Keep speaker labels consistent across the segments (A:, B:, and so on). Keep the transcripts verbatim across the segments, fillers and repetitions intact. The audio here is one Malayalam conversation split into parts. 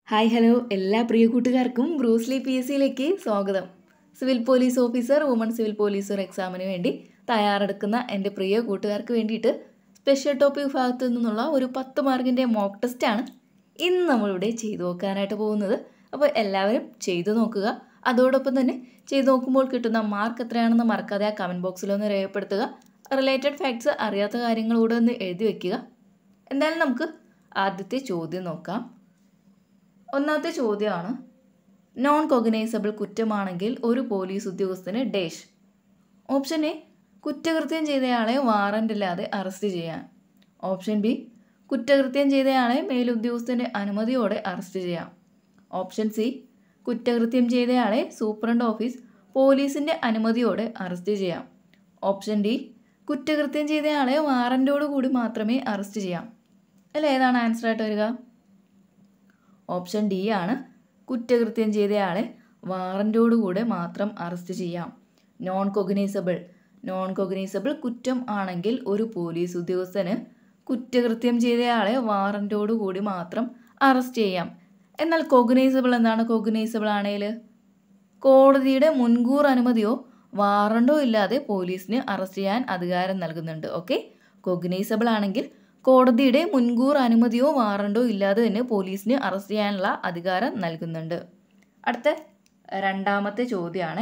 A: ഹായ് ഹലോ എല്ലാ പ്രിയ കൂട്ടുകാർക്കും ബ്രൂസ്ലി പി എസ് സിയിലേക്ക് സ്വാഗതം. Civil police officer, woman civil പോലീസർ എക്സാമിന് വേണ്ടി തയ്യാറെടുക്കുന്ന എൻ്റെ പ്രിയ കൂട്ടുകാർക്ക് വേണ്ടിയിട്ട് സ്പെഷ്യൽ ടോപ്പിക് വിഭാഗത്തിൽ നിന്നുള്ള ഒരു പത്ത് മാർക്കിൻ്റെ മോക്ക് ടെസ്റ്റാണ് ഇന്ന് നമ്മളിവിടെ ചെയ്തു നോക്കാനായിട്ട് പോകുന്നത്. അപ്പോൾ എല്ലാവരും ചെയ്തു നോക്കുക. അതോടൊപ്പം തന്നെ ചെയ്തു നോക്കുമ്പോൾ കിട്ടുന്ന മാർക്ക് എത്രയാണെന്ന് മറക്കാതെ ആ കമൻറ്റ് ബോക്സിലൊന്ന് രേഖപ്പെടുത്തുക. റിലേറ്റഡ് ഫാക്ട്സ് അറിയാത്ത കാര്യങ്ങളൂടെ ഒന്ന് എഴുതി വയ്ക്കുക. എന്തായാലും നമുക്ക് ആദ്യത്തെ ചോദ്യം നോക്കാം. ഒന്നാമത്തെ ചോദ്യമാണ്, നോൺ കോഗ്നൈസബിൾ കുറ്റമാണെങ്കിൽ ഒരു പോലീസ് ഉദ്യോഗസ്ഥന് ഡേഷ്. ഓപ്ഷൻ എ, കുറ്റകൃത്യം ചെയ്തയാളെ വാറൻ്റ് ഇല്ലാതെ അറസ്റ്റ് ചെയ്യാം. ഓപ്ഷൻ ബി, കുറ്റകൃത്യം ചെയ്തയാളെ മേലുദ്യോഗസ്ഥൻ്റെ അനുമതിയോടെ അറസ്റ്റ് ചെയ്യാം. ഓപ്ഷൻ സി, കുറ്റകൃത്യം ചെയ്തയാളെ സൂപ്രണ്ട് ഓഫീസ് പോലീസിൻ്റെ അനുമതിയോടെ അറസ്റ്റ് ചെയ്യാം. ഓപ്ഷൻ ഡി, കുറ്റകൃത്യം ചെയ്തയാളെ വാറൻ്റോട് കൂടി മാത്രമേ അറസ്റ്റ് ചെയ്യാം. അല്ല, ഏതാണ് ആൻസർ ആയിട്ട് വരിക? ഓപ്ഷൻ ഡി ആണ്, കുറ്റകൃത്യം ചെയ്തയാളെ വാറൻ്റോടുകൂടെ മാത്രം അറസ്റ്റ് ചെയ്യാം. നോൺ കോഗ്നൈസബിൾ നോൺ കോഗ്നൈസബിൾ കുറ്റം ആണെങ്കിൽ ഒരു പോലീസ് ഉദ്യോഗസ്ഥന് കുറ്റകൃത്യം ചെയ്തയാളെ വാറൻ്റോടുകൂടി മാത്രം അറസ്റ്റ് ചെയ്യാം. എന്നാൽ കോഗ്നൈസബിൾ എന്താണ്? കോഗ്നൈസബിൾ ആണെങ്കിൽ കോടതിയുടെ മുൻകൂർ അനുമതിയോ വാറണ്ടോ ഇല്ലാതെ പോലീസിന് അറസ്റ്റ് ചെയ്യാൻ അധികാരം നൽകുന്നുണ്ട്. ഓക്കെ, കോഗ്നൈസബിൾ ആണെങ്കിൽ കോടതിയുടെ മുൻകൂർ അനുമതിയോ വാറണ്ടോ ഇല്ലാതെ തന്നെ പോലീസിന് അറസ്റ്റ് ചെയ്യാനുള്ള അധികാരം നൽകുന്നുണ്ട്. അടുത്ത രണ്ടാമത്തെ ചോദ്യമാണ്,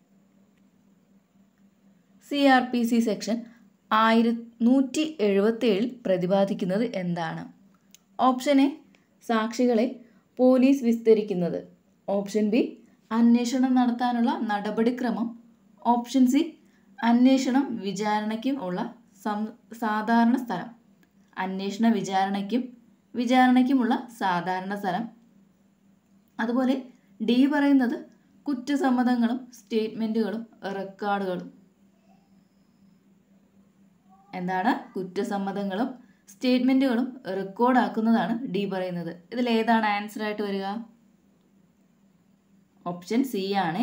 A: C R P C section ആയിര നൂറ്റി എഴുപത്തി ഏഴിൽ പ്രതിപാദിക്കുന്നത് എന്താണ്? ഓപ്ഷൻ എ, സാക്ഷികളെ പോലീസ് വിസ്തരിക്കുന്നത്. ഓപ്ഷൻ ബി, അന്വേഷണം നടത്താനുള്ള നടപടിക്രമം. ഓപ്ഷൻ സി, അന്വേഷണം വിചാരണയ്ക്കും ഉള്ള സം സാധാരണ സ്ഥലം. അന്വേഷണ വിചാരണയ്ക്കും വിചാരണയ്ക്കുമുള്ള സാധാരണ സ്ഥലം. അതുപോലെ ഡി പറയുന്നത് കുറ്റസമ്മതങ്ങളും സ്റ്റേറ്റ്മെൻറ്റുകളും റെക്കോർഡുകളും. എന്താണ്? കുറ്റസമ്മതങ്ങളും സ്റ്റേറ്റ്മെൻറ്റുകളും റെക്കോർഡാക്കുന്നതാണ് ഡി പറയുന്നത്. ഇതിൽ ഏതാണ് ആൻസർ ആയിട്ട് വരിക? ഓപ്ഷൻ സി ആണ്,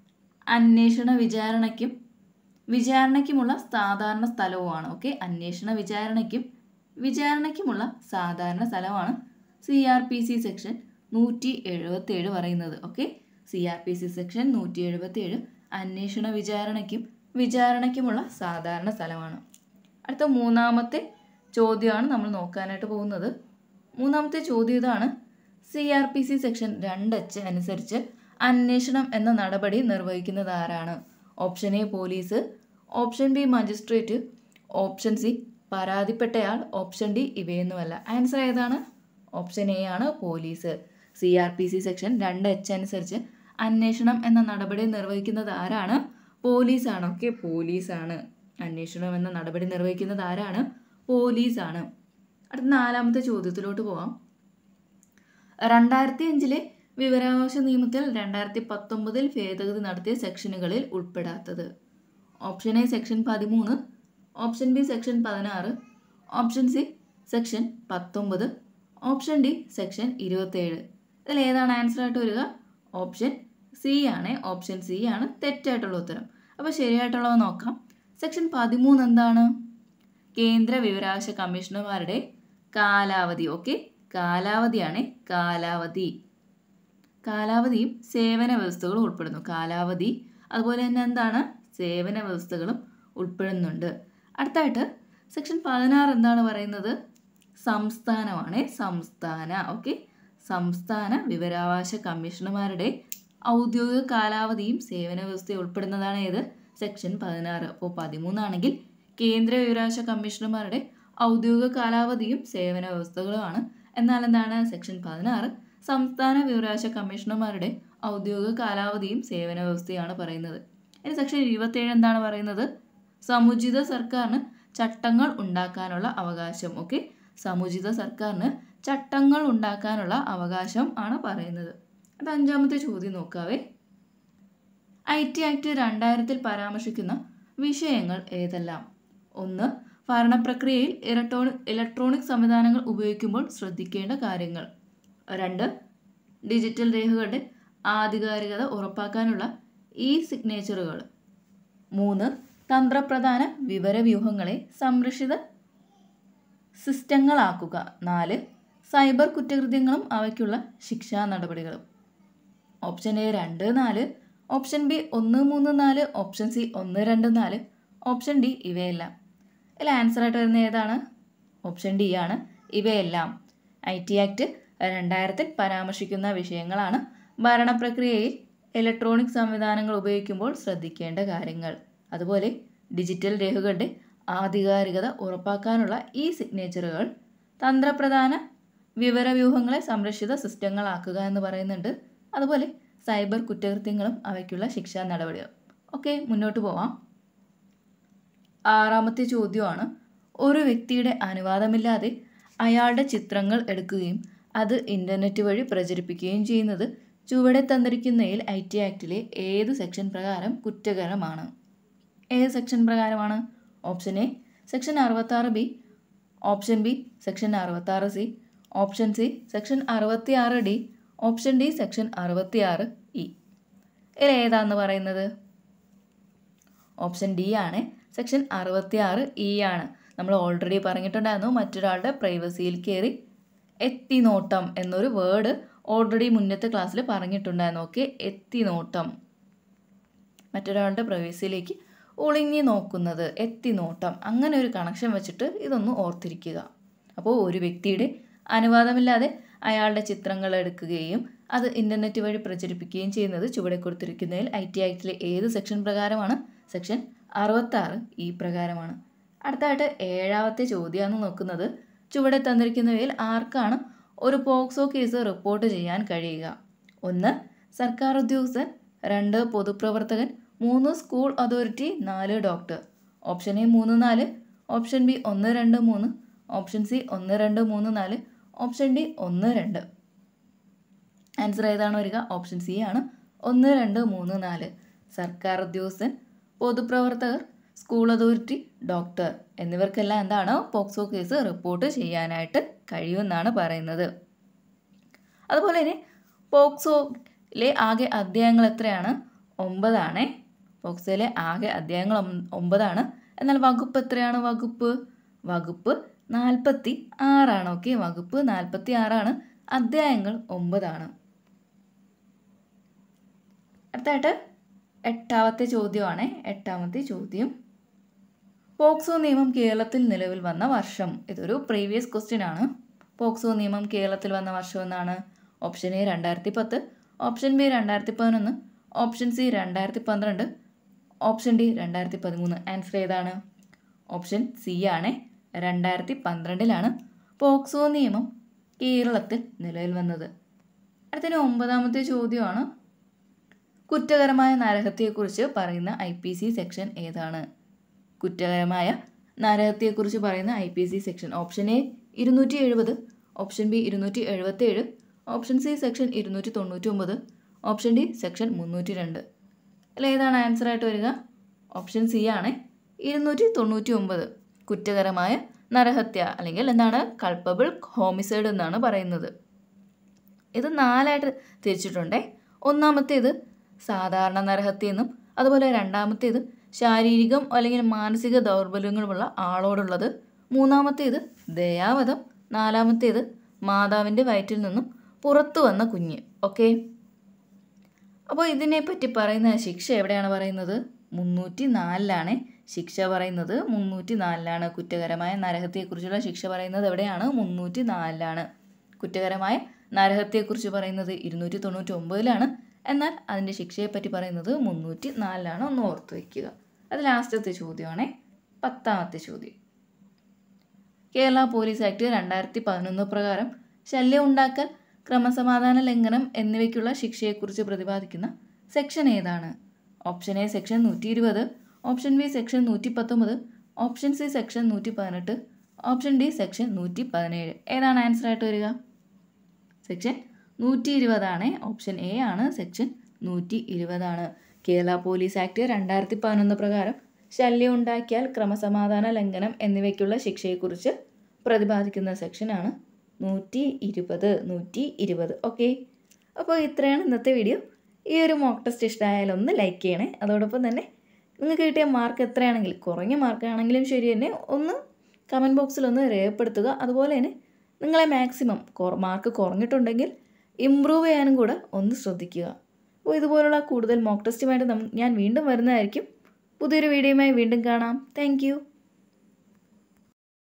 A: അന്വേഷണ വിചാരണയ്ക്കും വിചാരണയ്ക്കുമുള്ള സാധാരണ സ്ഥലവുമാണ്. ഓക്കെ, അന്വേഷണ വിചാരണയ്ക്കും വിചാരണയ്ക്കുമുള്ള സാധാരണ സ്ഥലമാണ് C R P C section നൂറ്റി എഴുപത്തി ഏഴ് പറയുന്നത്. Okay, C R P C section നൂറ്റി എഴുപത്തി ഏഴ് അന്വേഷണ വിചാരണയ്ക്കും വിചാരണയ്ക്കുമുള്ള സാധാരണ സ്ഥലമാണ്. അടുത്ത മൂന്നാമത്തെ ചോദ്യമാണ് നമ്മൾ നോക്കാനായിട്ട് പോകുന്നത്. മൂന്നാമത്തെ ചോദ്യം ഇതാണ്, C R P C section രണ്ട് എച്ച് അനുസരിച്ച് അന്വേഷണം എന്ന നടപടി നിർവഹിക്കുന്നത് ആരാണ്? Option A, police. Option B, magistrate. Option C, പരാതിപ്പെട്ടയാൾ. ഓപ്ഷൻ ഡി, ഇവയൊന്നുമല്ല. ആൻസർ ഏതാണ്? ഓപ്ഷൻ എ ആണ്, police. C R P C section രണ്ട് എച്ച് അനുസരിച്ച് അന്വേഷണം എന്ന നടപടി നിർവഹിക്കുന്നത് ആരാണ്? പോലീസാണ്. ഓക്കെ, പോലീസാണ്. അന്വേഷണം എന്ന നടപടി നിർവഹിക്കുന്നത് ആരാണ്? പോലീസാണ്. അടുത്ത നാലാമത്തെ ചോദ്യത്തിലോട്ട് പോവാം. രണ്ടായിരത്തി അഞ്ചിലെ വിവരാവകാശ നിയമത്തിൽ രണ്ടായിരത്തി പത്തൊമ്പതിൽ ഭേദഗതി നടത്തിയ സെക്ഷനുകളിൽ ഉൾപ്പെടാത്തത്. ഓപ്ഷൻ എ, സെക്ഷൻ പതിമൂന്ന്. ഓപ്ഷൻ ബി, സെക്ഷൻ പതിനാറ്. ഓപ്ഷൻ സി, സെക്ഷൻ പത്തൊമ്പത്. ഓപ്ഷൻ ഡി, സെക്ഷൻ ഇരുപത്തേഴ്. ഇതിൽ ഏതാണ് ആൻസർ ആയിട്ട് വരിക? ഓപ്ഷൻ സി ആണ്. ഓപ്ഷൻ സി ആണ് തെറ്റായിട്ടുള്ള ഉത്തരം. അപ്പോൾ ശരിയായിട്ടുള്ളത് നോക്കാം. സെക്ഷൻ പതിമൂന്ന് എന്താണ്? കേന്ദ്ര വിവരാവകാശ കമ്മീഷണർമാരുടെ കാലാവധി. ഓക്കെ, കാലാവധിയാണ്. കാലാവധി കാലാവധിയും സേവന വ്യവസ്ഥകളും ഉൾപ്പെടുന്നു. കാലാവധി അതുപോലെ തന്നെ എന്താണ്? സേവന വ്യവസ്ഥകളും ഉൾപ്പെടുന്നുണ്ട്. അടുത്തായിട്ട് സെക്ഷൻ പതിനാറ് എന്താണ് പറയുന്നത്? സംസ്ഥാനമാണ്. സംസ്ഥാന ഓക്കെ സംസ്ഥാന വിവരാവകാശ കമ്മീഷണർമാരുടെ ഔദ്യോഗിക കാലാവധിയും സേവന വ്യവസ്ഥയും ഉൾപ്പെടുന്നതാണ് ഏത്? സെക്ഷൻ പതിനാറ്. അപ്പോൾ പതിമൂന്നാണെങ്കിൽ കേന്ദ്ര വിവരാവകാശ കമ്മീഷണർമാരുടെ ഔദ്യോഗിക കാലാവധിയും സേവന വ്യവസ്ഥകളുമാണ്. എന്നാൽ എന്താണ്? സെക്ഷൻ പതിനാറ് സംസ്ഥാന വിവരാവകാശ കമ്മീഷണർമാരുടെ ഔദ്യോഗിക കാലാവധിയും സേവന വ്യവസ്ഥയാണ് പറയുന്നത്. ഇനി സെക്ഷൻ ഇരുപത്തേഴ് എന്താണ് പറയുന്നത്? സമുചിത സർക്കാരിന് ചട്ടങ്ങൾ ഉണ്ടാക്കാനുള്ള അവകാശം. ഓക്കെ, സമുചിത സർക്കാരിന് ചട്ടങ്ങൾ ഉണ്ടാക്കാനുള്ള അവകാശം ആണ് പറയുന്നത്. അത് അഞ്ചാമത്തെ ചോദ്യം നോക്കാവേ. ഐ ടി ആക്ട് രണ്ടായിരത്തിൽ പരാമർശിക്കുന്ന വിഷയങ്ങൾ ഏതെല്ലാം? ഒന്ന്, ഭരണപ്രക്രിയയിൽ ഇലക്ട്രോണിക് ഇലക്ട്രോണിക് സംവിധാനങ്ങൾ ഉപയോഗിക്കുമ്പോൾ ശ്രദ്ധിക്കേണ്ട കാര്യങ്ങൾ. രണ്ട്, ഡിജിറ്റൽ രേഖകളുടെ ആധികാരികത ഉറപ്പാക്കാനുള്ള ഇ സിഗ്നേച്ചറുകൾ. മൂന്ന്, തന്ത്രപ്രധാന വിവരവ്യൂഹങ്ങളെ സംരക്ഷിത സിസ്റ്റങ്ങളാക്കുക. നാല്, സൈബർ കുറ്റകൃത്യങ്ങളും അവയ്ക്കുള്ള ശിക്ഷാ നടപടികളും. ഓപ്ഷൻ എ രണ്ട് നാല്, ഓപ്ഷൻ ബി ഒന്ന് മൂന്ന് നാല്, ഓപ്ഷൻ സി ഒന്ന് രണ്ട് നാല്, ഓപ്ഷൻ ഡി ഇവയെല്ലാം. ഇതിൽ ആൻസറായിട്ട് വരുന്ന ഏതാണ്? ഓപ്ഷൻ ഡി ആണ് ഇവയെല്ലാം. ഐ ടി ആക്ട് രണ്ടായിരത്തിൽ പരാമർശിക്കുന്ന വിഷയങ്ങളാണ് ഭരണപ്രക്രിയയിൽ ഇലക്ട്രോണിക് സംവിധാനങ്ങൾ ഉപയോഗിക്കുമ്പോൾ ശ്രദ്ധിക്കേണ്ട കാര്യങ്ങൾ. അതുപോലെ ഡിജിറ്റൽ രേഖകളുടെ ആധികാരികത ഉറപ്പാക്കാനുള്ള ഈ സിഗ്നേച്ചറുകൾ തന്ത്രപ്രധാന വിവരവ്യൂഹങ്ങളെ സംരക്ഷിത സിസ്റ്റങ്ങളാക്കുക എന്ന് പറയുന്നുണ്ട്. അതുപോലെ സൈബർ കുറ്റകൃത്യങ്ങളും അവയ്ക്കുള്ള ശിക്ഷാ നടപടികളും. ഓക്കെ, മുന്നോട്ട് പോവാം. ആറാമത്തെ ചോദ്യമാണ്, ഒരു വ്യക്തിയുടെ അനുവാദമില്ലാതെ അയാളുടെ ചിത്രങ്ങൾ എടുക്കുകയും അത് ഇൻ്റർനെറ്റ് വഴി പ്രചരിപ്പിക്കുകയും ചെയ്യുന്നത് ചുവടെ തന്നിരിക്കുന്നതിൽ ഐ ടി ആക്ടിലെ ഏത് സെക്ഷൻ പ്രകാരം കുറ്റകരമാണ്? ഏത് സെക്ഷൻ പ്രകാരമാണ്? ഓപ്ഷൻ എ സെക്ഷൻ അറുപത്താറ് ബി, ഓപ്ഷൻ ബി സെക്ഷൻ അറുപത്താറ് സി, ഓപ്ഷൻ സി സെക്ഷൻ അറുപത്തി ആറ് ഡി, ഓപ്ഷൻ ഡി സെക്ഷൻ അറുപത്തി ആറ് ഇ. ഇതിൽ ഏതാന്ന് പറയുന്നത്? ഓപ്ഷൻ ഡി ആണ് സെക്ഷൻ അറുപത്തി ആറ് ഇ ആണ്. നമ്മൾ ഓൾറെഡി പറഞ്ഞിട്ടുണ്ടായിരുന്നു, മറ്റൊരാളുടെ പ്രൈവസിയിൽ കയറി എത്തിനോട്ടം എന്നൊരു വേർഡ് ഓൾറെഡി മുന്നത്തെ ക്ലാസ്സിൽ പറഞ്ഞിട്ടുണ്ടായിരുന്നു. ഓക്കെ, എത്തിനോട്ടം, മറ്റൊരാളുടെ പ്രൈവസിയിലേക്ക് ഒളിഞ്ഞു നോക്കുന്നത്, എത്തിനോട്ടം, അങ്ങനെ ഒരു കണക്ഷൻ വെച്ചിട്ട് ഇതൊന്ന് ഓർത്തിരിക്കുക. അപ്പോൾ ഒരു വ്യക്തിയുടെ അനുവാദമില്ലാതെ അയാളുടെ ചിത്രങ്ങൾ എടുക്കുകയും അത് ഇൻ്റർനെറ്റ് വഴി പ്രചരിപ്പിക്കുകയും ചെയ്യുന്നത് ചുവടെ കൊടുത്തിരിക്കുന്നതിൽ ഐ ടി ആക്ടിലെ ഏത് സെക്ഷൻ പ്രകാരമാണ്? സെക്ഷൻ അറുപത്താറ് ഈ പ്രകാരമാണ്. അടുത്തായിട്ട് ഏഴാമത്തെ ചോദ്യമാണ് നോക്കുന്നത്, ചുവടെ തന്നിരിക്കുന്നവയിൽ ആർക്കാണ് ഒരു പോക്സോ കേസ് റിപ്പോർട്ട് ചെയ്യാൻ കഴിയുക? ഒന്ന് സർക്കാർ ഉദ്യോഗസ്ഥൻ, രണ്ട് പൊതുപ്രവർത്തകൻ, മൂന്ന് സ്കൂൾ അതോറിറ്റി, നാല് ഡോക്ടർ. ഓപ്ഷൻ എ മൂന്ന് നാല്, ഓപ്ഷൻ ബി ഒന്ന് രണ്ട് മൂന്ന്, ഓപ്ഷൻ സി ഒന്ന് രണ്ട് മൂന്ന് നാല്, ഓപ്ഷൻ ഡി ഒന്ന് രണ്ട്. ആൻസർ ഏതാണ് വരിക? ഓപ്ഷൻ സി ആണ് ഒന്ന് രണ്ട് മൂന്ന് നാല്. സർക്കാർ ഉദ്യോഗസ്ഥൻ, പൊതുപ്രവർത്തകർ, സ്കൂൾ അതോറിറ്റി, ഡോക്ടർ എന്നിവർക്കെല്ലാം എന്താണ് പോക്സോ കേസ് റിപ്പോർട്ട് ചെയ്യാനായിട്ട് കഴിയുമെന്നാണ് പറയുന്നത്. അതുപോലെ തന്നെ പോക്സോയിലെ ആകെ അധ്യായങ്ങൾ എത്രയാണ്? ഒമ്പതാണ്. പോക്സോയിലെ ആകെ അധ്യായങ്ങൾ ഒമ്പതാണ്. എന്നാൽ വകുപ്പ് എത്രയാണ്? വകുപ്പ് വകുപ്പ് നാൽപ്പത്തി ആറാണ്. ഓക്കെ, വകുപ്പ് നാൽപ്പത്തി ആറാണ്. അധ്യായങ്ങൾ ഒമ്പതാണ്. അടുത്തായിട്ട് എട്ടാമത്തെ ചോദ്യമാണ്. എട്ടാമത്തെ ചോദ്യം, പോക്സോ നിയമം കേരളത്തിൽ നിലവിൽ വന്ന വർഷം. ഇതൊരു പ്രീവിയസ് ക്വസ്റ്റ്യൻ ആണ്. പോക്സോ നിയമം കേരളത്തിൽ വന്ന വർഷം എന്നാണ്? ഓപ്ഷൻ എ രണ്ടായിരത്തി പത്ത്, ഓപ്ഷൻ ബി രണ്ടായിരത്തി പതിനൊന്ന്, ഓപ്ഷൻ സി രണ്ടായിരത്തി പന്ത്രണ്ട്, ഓപ്ഷൻ ഡി രണ്ടായിരത്തി പതിമൂന്ന്. ആൻസർ ഏതാണ്? ഓപ്ഷൻ സി ആണ് രണ്ടായിരത്തി പന്ത്രണ്ടിലാണ് പോക്സോ നിയമം കേരളത്തിൽ നിലവിൽ വന്നത്. അടുത്തതിന് ഒമ്പതാമത്തെ ചോദ്യമാണ്, കുറ്റകരമായ നരഹത്യയെക്കുറിച്ച് പറയുന്ന ഐ പി സി സെക്ഷൻ ഏതാണ്? കുറ്റകരമായ നരഹത്യയെക്കുറിച്ച് പറയുന്ന I P C section. Option A ഇരുന്നൂറ്റി എഴുപത്, ഓപ്ഷൻ ബി ഇരുന്നൂറ്റി എഴുപത്തി ഏഴ്, ഓപ്ഷൻ സി സെക്ഷൻ ഇരുന്നൂറ്റി തൊണ്ണൂറ്റി ഒമ്പത്, ഓപ്ഷൻ ഡി സെക്ഷൻ മുന്നൂറ്റി രണ്ട്. അല്ല, ഏതാണ് ആൻസർ ആയിട്ട് വരിക? ഓപ്ഷൻ സി ആണ് ഇരുന്നൂറ്റി തൊണ്ണൂറ്റി ഒമ്പത്. കുറ്റകരമായ നരഹത്യ അല്ലെങ്കിൽ എന്താണ് കൾപ്പബിൾ ഹോമിസൈഡ് എന്നാണ് പറയുന്നത്. ഇത് നാലായിട്ട് തിരിച്ചിട്ടുണ്ടേ. ഒന്നാമത്തേത് സാധാരണ നരഹത്യ എന്നും, അതുപോലെ രണ്ടാമത്തേത് ശാരീരികം അല്ലെങ്കിൽ മാനസിക ദൗർബല്യങ്ങളുമുള്ള ആളോടുള്ളത്, മൂന്നാമത്തേത് ദയാവധം, നാലാമത്തേത് മാതാവിൻ്റെ വയറ്റിൽ നിന്നും പുറത്തു വന്ന കുഞ്ഞ്. ഓക്കെ, അപ്പോൾ ഇതിനെപ്പറ്റി പറയുന്ന ശിക്ഷ എവിടെയാണ് പറയുന്നത്? മുന്നൂറ്റി നാലിലാണ് ശിക്ഷ പറയുന്നത്. മുന്നൂറ്റി നാലിലാണ് കുറ്റകരമായ നരഹത്യയെക്കുറിച്ചുള്ള ശിക്ഷ പറയുന്നത്. എവിടെയാണ്? മുന്നൂറ്റി നാലിലാണ്. കുറ്റകരമായ നരഹത്യയെക്കുറിച്ച് പറയുന്നത് ഇരുന്നൂറ്റി തൊണ്ണൂറ്റി ഒമ്പതിലാണ്. എന്നാൽ അതിൻ്റെ ശിക്ഷയെപ്പറ്റി പറയുന്നത് മുന്നൂറ്റി നാലിലാണ്. ഒന്ന് ഓർത്ത് വയ്ക്കുക. അത് ലാസ്റ്റത്തെ ചോദ്യമാണ്. പത്താമത്തെ ചോദ്യം, കേരള പോലീസ് ആക്ട് രണ്ടായിരത്തി പതിനൊന്ന് പ്രകാരം ശല്യം ഉണ്ടാക്കൽ, ക്രമസമാധാന ലംഘനം എന്നിവയ്ക്കുള്ള ശിക്ഷയെക്കുറിച്ച് പ്രതിപാദിക്കുന്ന സെക്ഷൻ ഏതാണ്? ഓപ്ഷൻ എ സെക്ഷൻ നൂറ്റി ഇരുപത്, ഓപ്ഷൻ ബി സെക്ഷൻ നൂറ്റി പത്തൊമ്പത്, ഓപ്ഷൻ സി സെക്ഷൻ നൂറ്റി പതിനെട്ട്, ഓപ്ഷൻ ഡി സെക്ഷൻ നൂറ്റി പതിനേഴ്. ഏതാണ് ആൻസർ ആയിട്ട് വരിക? സെക്ഷൻ നൂറ്റി ഇരുപതാണ്. ഓപ്ഷൻ എ ആണ് സെക്ഷൻ നൂറ്റി ഇരുപതാണ്. കേരള പോലീസ് ആക്ട് രണ്ടായിരത്തി പതിനൊന്ന് പ്രകാരം ശല്യം ഉണ്ടാക്കിയാൽ, ക്രമസമാധാന ലംഘനം എന്നിവയ്ക്കുള്ള ശിക്ഷയെക്കുറിച്ച് പ്രതിപാദിക്കുന്ന സെക്ഷനാണ് നൂറ്റി ഇരുപത്. നൂറ്റി ഇരുപത്. ഓക്കെ, അപ്പോൾ ഇത്രയാണ് ഇന്നത്തെ വീഡിയോ. ഈ ഒരു മോക്ക് ടെസ്റ്റ് ഇഷ്ടമായാലും ഒന്ന് ലൈക്ക് ചെയ്യണേ. അതോടൊപ്പം തന്നെ നിങ്ങൾക്ക് കിട്ടിയ മാർക്ക് എത്രയാണെങ്കിലും, കുറഞ്ഞ മാർക്കാണെങ്കിലും ശരി തന്നെ, ഒന്ന് കമൻറ്റ് ബോക്സിൽ ഒന്ന് രേഖപ്പെടുത്തുക. അതുപോലെ തന്നെ നിങ്ങളെ മാക്സിമം മാർക്ക് കുറഞ്ഞിട്ടുണ്ടെങ്കിൽ ഇമ്പ്രൂവ് ചെയ്യാനും കൂടെ ഒന്ന് ശ്രദ്ധിക്കുക. അപ്പോൾ ഇതുപോലുള്ള കൂടുതൽ മോക്ക് ടെസ്റ്റുമായിട്ട് ഞാൻ വീണ്ടും വരുന്നതായിരിക്കും. പുതിയൊരു വീഡിയോയുമായി വീണ്ടും കാണാം. താങ്ക്